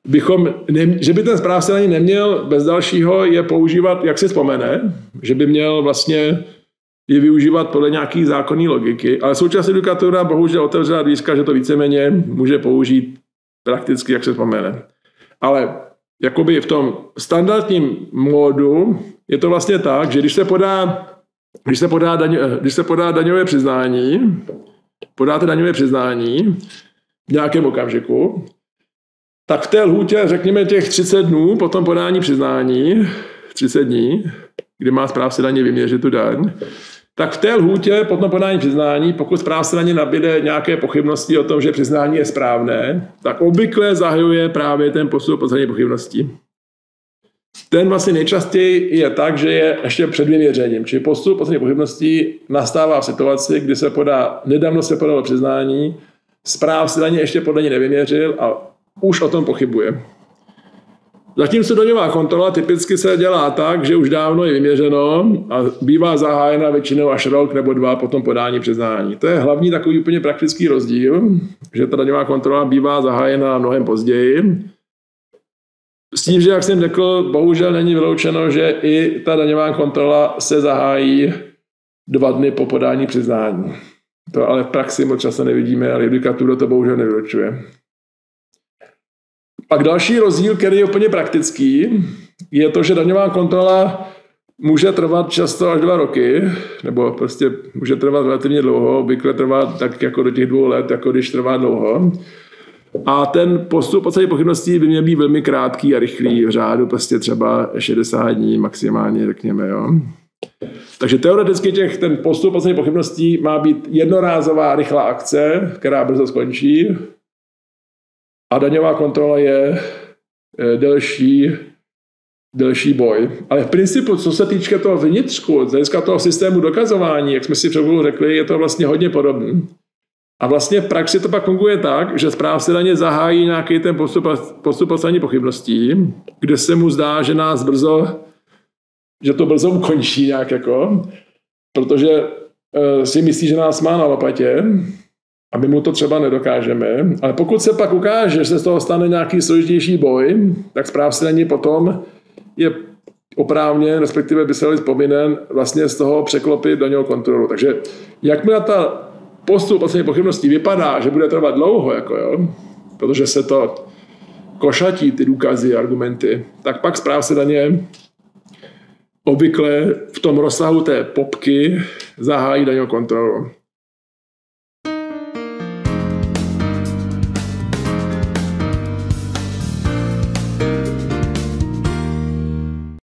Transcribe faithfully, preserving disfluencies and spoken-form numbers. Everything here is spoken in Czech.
bychom, ne, že by ten správce daně neměl bez dalšího je používat, jak si vzpomene, že by měl vlastně je využívat podle nějaký zákonní logiky, ale současná judikatura bohužel otevřela dvířka, že to víceméně může použít prakticky, jak se vzpomene. Ale jakoby v tom standardním módu je to vlastně tak, že když se podá, když se podá, daň, když se podá daňové přiznání, podáte daňové přiznání v nějakém okamžiku, tak v té lhůtě, řekněme těch třicet dnů po tom podání přiznání, třicet dní, kdy má správce daně vyměřit tu daň, tak v té lhůtě po tom podání přiznání, pokud správce daně nabíde nějaké pochybnosti o tom, že přiznání je správné, tak obvykle zahajuje právě ten postup podání pochybností. Ten vlastně nejčastěji je tak, že je ještě před vyměřením. Čili postup podání pochybností nastává v situaci, kdy se podá, nedávno se podalo přiznání, správce daně ještě podle ní nevyměřil a už o tom pochybuje. Zatímco daňová kontrola typicky se dělá tak, že už dávno je vyměřeno a bývá zahájena většinou až rok nebo dva po tom podání přiznání. To je hlavní takový úplně praktický rozdíl, že ta daňová kontrola bývá zahájena mnohem později. S tím, že jak jsem řekl, bohužel není vyloučeno, že i ta daňová kontrola se zahájí dva dny po podání přiznání. To ale v praxi moc často nevidíme, ale judikatura to bohužel nevylučuje. Pak další rozdíl, který je úplně praktický, je to, že daňová kontrola může trvat často až dva roky, nebo prostě může trvat relativně dlouho, obvykle trvá tak jako do těch dvou let, jako když trvá dlouho. A ten postup podstatě pochybností by měl být velmi krátký a rychlý, v řádu prostě třeba šedesát dní maximálně, řekněme. Jo. Takže teoreticky těch, ten postup podstatě pochybností má být jednorázová rychlá akce, která brzo skončí, a daňová kontrola je delší, delší boj. Ale v principu, co se týče toho vnitřku, z hlediska toho systému dokazování, jak jsme si před chvílí řekli, je to vlastně hodně podobné. A vlastně v praxi to pak funguje tak, že správce daně zahájí nějaký ten postup, postup podstatní pochybností, kde se mu zdá, že nás brzo, že to brzo ukončí nějak jako, protože e, si myslí, že nás má na lopatě, a my mu to třeba nedokážeme. Ale pokud se pak ukáže, že se z toho stane nějaký složitější boj, tak správce daně potom je oprávněn, respektive by se byl povinen vlastně z toho překlopit daňovou kontrolu. Takže jakmile ta postup podstatě pochybností vypadá, že bude trvat dlouho, jako jo, protože se to košatí, ty důkazy, argumenty, tak pak správce daně obvykle v tom rozsahu té popky zahájí daňovou kontrolu.